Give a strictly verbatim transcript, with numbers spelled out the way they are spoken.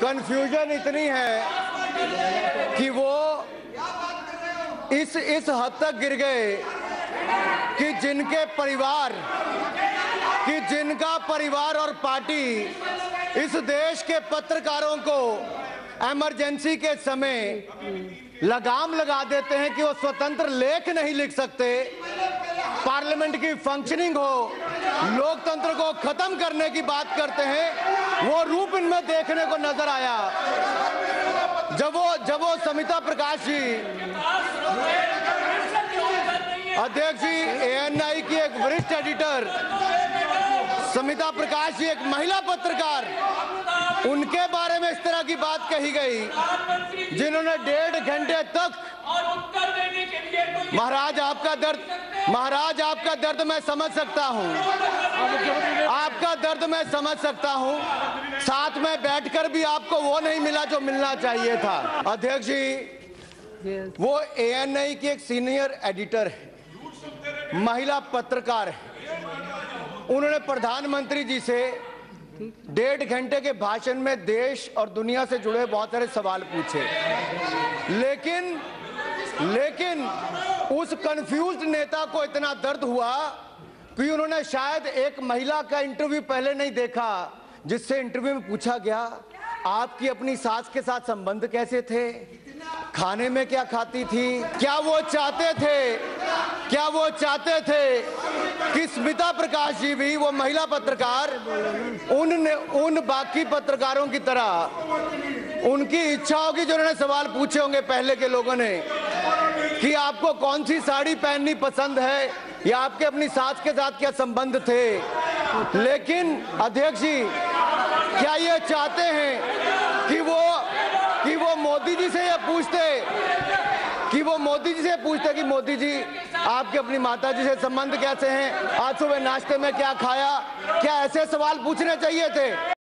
Confusion इतनी है कि वो इस इस हद तक गिर गए कि जिनके परिवार कि जिनका परिवार और पार्टी इस देश के पत्रकारों को इमरजेंसी के समय लगाम लगा देते हैं कि वो स्वतंत्र लेख नहीं लिख सकते, पार्लियामेंट की फंक्शनिंग हो, लोकतंत्र को खत्म करने की बात करते हैं, वो रूप इनमें देखने को नजर आया जब वो जब वो समिता प्रकाश जी, अध्यक्ष जी, एएनआई की एक वरिष्ठ एडिटर समिता प्रकाश जी, एक महिला पत्रकार, उनके बारे में इस तरह की बात कही गई जिन्होंने डेढ़ घंटे तक, महाराज आपका दर्द महाराज आपका दर्द मैं समझ सकता हूं, आपका दर्द मैं समझ सकता हूं, साथ में बैठकर भी आपको वो नहीं मिला जो मिलना चाहिए था। अध्यक्ष जी, वो एएनआई की एक सीनियर एडिटर है, महिला पत्रकार है, उन्होंने प्रधानमंत्री जी से डेढ़ घंटे के भाषण में देश और दुनिया से जुड़े बहुत सारे सवाल पूछे, लेकिन लेकिन उस कंफ्यूज्ड नेता को इतना दर्द हुआ कि उन्होंने शायद एक महिला का इंटरव्यू पहले नहीं देखा, जिससे इंटरव्यू में पूछा गया आपकी अपनी सास के साथ संबंध कैसे थे, खाने में क्या खाती थी, क्या वो चाहते थे क्या वो चाहते थे कि स्मिता प्रकाश जी भी, वो महिला पत्रकार, उन उन बाकी पत्रकारों की तरह उनकी इच्छा होगी जो उन्होंने सवाल पूछे होंगे पहले के लोगों ने कि आपको कौन सी साड़ी पहननी पसंद है या आपके अपनी सास के साथ क्या संबंध थे। लेकिन अध्यक्ष जी, क्या ये चाहते हैं कि वो कि वो मोदी जी से ये पूछते कि वो मोदी जी से पूछते कि मोदी जी आपके अपनी माता जी से संबंध कैसे हैं, आज सुबह नाश्ते में क्या खाया, क्या ऐसे सवाल पूछने चाहिए थे?